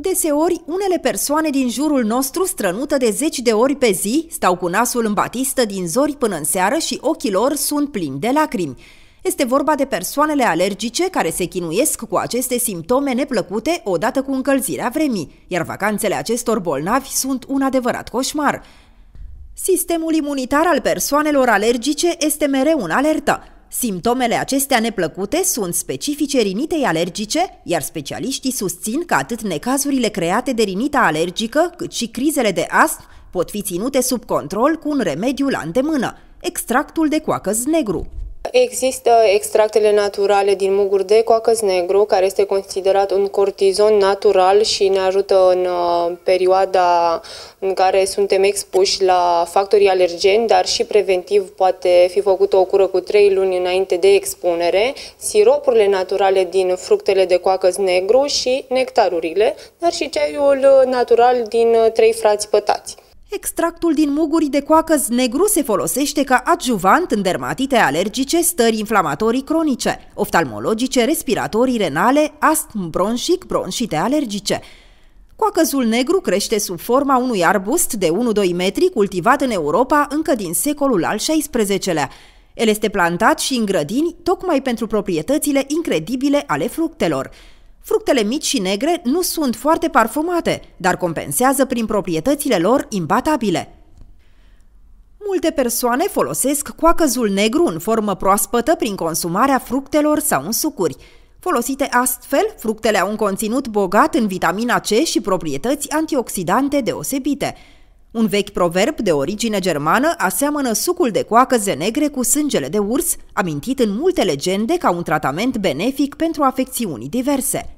Deseori, unele persoane din jurul nostru strănută de 10 de ori pe zi, stau cu nasul în batistă din zori până în seară și ochii lor sunt plini de lacrimi. Este vorba de persoanele alergice care se chinuiesc cu aceste simptome neplăcute odată cu încălzirea vremii, iar vacanțele acestor bolnavi sunt un adevărat coșmar. Sistemul imunitar al persoanelor alergice este mereu în alertă. Simptomele acestea neplăcute sunt specifice rinitei alergice, iar specialiștii susțin că atât necazurile create de rinita alergică, cât și crizele de astm pot fi ținute sub control cu un remediu la îndemână, extractul de coacăz negru. Există extractele naturale din muguri de coacăz negru, care este considerat un cortizon natural și ne ajută în perioada în care suntem expuși la factorii alergeni, dar și preventiv poate fi făcută o cură cu 3 luni înainte de expunere, siropurile naturale din fructele de coacăz negru și nectarurile, dar și ceaiul natural din 3 frați pătați. Extractul din muguri de coacăz negru se folosește ca adjuvant în dermatite alergice, stări inflamatorii cronice, oftalmologice, respiratorii renale, astm bronșic, bronșite alergice. Coacăzul negru crește sub forma unui arbust de 1-2 metri cultivat în Europa încă din secolul al XVI-lea. El este plantat și în grădini tocmai pentru proprietățile incredibile ale fructelor. Fructele mici și negre nu sunt foarte parfumate, dar compensează prin proprietățile lor imbatabile. Multe persoane folosesc coacăzul negru în formă proaspătă prin consumarea fructelor sau în sucuri. Folosite astfel, fructele au un conținut bogat în vitamina C și proprietăți antioxidante deosebite. Un vechi proverb de origine germană aseamănă sucul de coacăze negre cu sângele de urs, amintit în multe legende ca un tratament benefic pentru afecțiuni diverse.